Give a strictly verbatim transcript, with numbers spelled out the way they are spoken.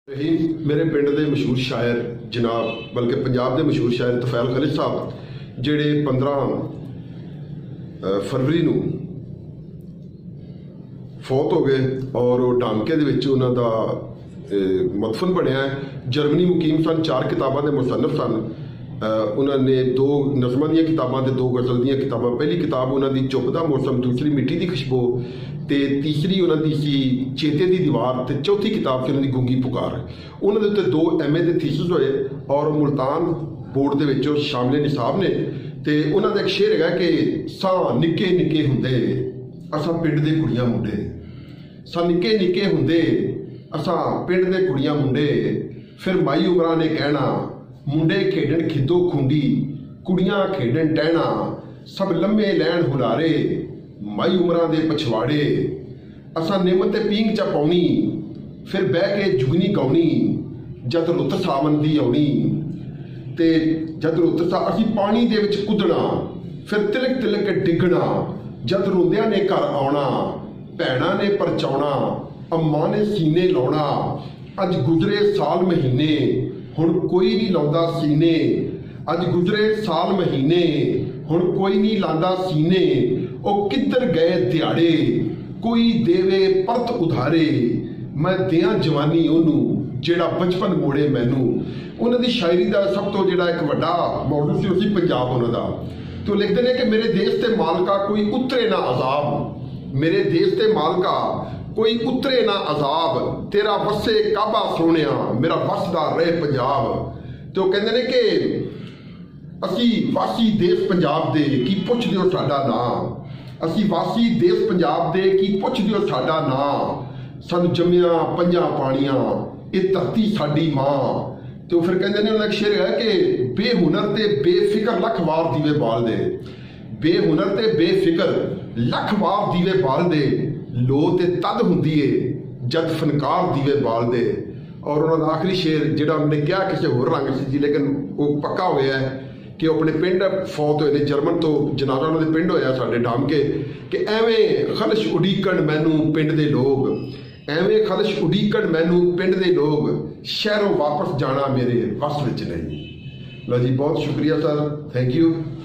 रहीम मेरे पिंड के मशहूर शायर जनाब बल्कि पंजाब के मशहूर शायर तफैल खलील साहब जिहड़े पंद्रह फरवरी नूं फौत हो गए और डांके दे विच उन्हां दा मदफन बनया है। जर्मनी मुकीम सन, चार किताबां दे मुसन्नफ सन। उन्होंने दो नज़मां दी किताबां ते दो गज़ल दी किताबां। पहली किताब उन्हां दी चुप दा मौसम, दूसरी मिट्टी दी खुशबू ते तीसरी उन्हां दी सी चेते दी दीवार ते चौथी किताब सी उन्हां दी गूंगी पुकार। उन्हां दे उत्ते दो एम ए दे थीसिस होए और मुल्तान बोर्ड दे विच शामिल निसाब ने। ते उन्हां दा एक शेर है कि सां निक्के निक्के हुंदे असां पिंड दे कुड़ियां मुंडे, सां निक्के निक्के हुंदे असां पिंड दे कुड़ियां मुंडे, फिर माई उमरां ने कहना मुंडे खेडन खिद्दो खुंडी, कुड़ियां खेडन टहना, सब लम्मे लैन हुलारे, माई उमरां दे पछवाड़े, असां निम्म ते पींग चा पाउणी, फिर बह के जुगनी गाउणी, जद रुत सावन दी आउणी। ते जद रुत सा असीं पानी दे विच कुदना, फिर तिलक तिलक डिगना, जद रोंदियां ने घर आउणा, भैणां ने परचाउणा, अम्मा ने सीने लाउणा, अज गुजरे साल महीने हुण कोई नहीं लाउंदा सीने, अज गुजरे साल महीने हुण कोई नहीं लांदा सीने, ओ किधर गए दिहाड़े कोई देवे परत उधारे, मैं दियां जवानी ओनू जेड़ा बचपन मोड़े मैनू। उन्हां दी शायरी दा सब तो जेड़ा एक वड्डा मॉडल सी उसी पंजाब उन्हां दा। तो लिखदे ने कि मेरे देश ते मालका कोई उतरे ना अजाब, मेरे देश ते मालका कोई उतरे ना अजाब, तेरा वसे काबा सोनिया मेरा वसदा रहे पंजाब। तो कहते ने कि असी वासी देश पंजाब दे की पुछ दिओ साडा नां, असी वासी देश पंजाब दे की पुछ दिओ साडा नां, सानू जम्मिया पंजा पानियां ये धरती साडी मां। तो फिर कहते ने उन्हें एक शेर है कि बेहुनर ते बेफिक्र लख वार दीवे बाल दे, बेहुनर ते बेफिक्र लख वार दीवे बाल दे, लो ते तद हुंदी है जद फनकार दीवे बाल दे। और उन्होंने आखिरी शेर जिहड़ा उन्होंने कहा किसी होर रंग से जी, लेकिन वो पक्का होया है कि अपने पिंड फौत होए ने। जर्मन तो जनाजा उन्होंने पिंड होया साडे डामके कि एवें खलश उडीकण मैनू पिंड दे लोग, एवें खलश उडीकण मैनू पिंड दे लोग, शहरों वापस जाना मेरे वस विच नहीं। लो जी, बहुत शुक्रिया सर, थैंक यू।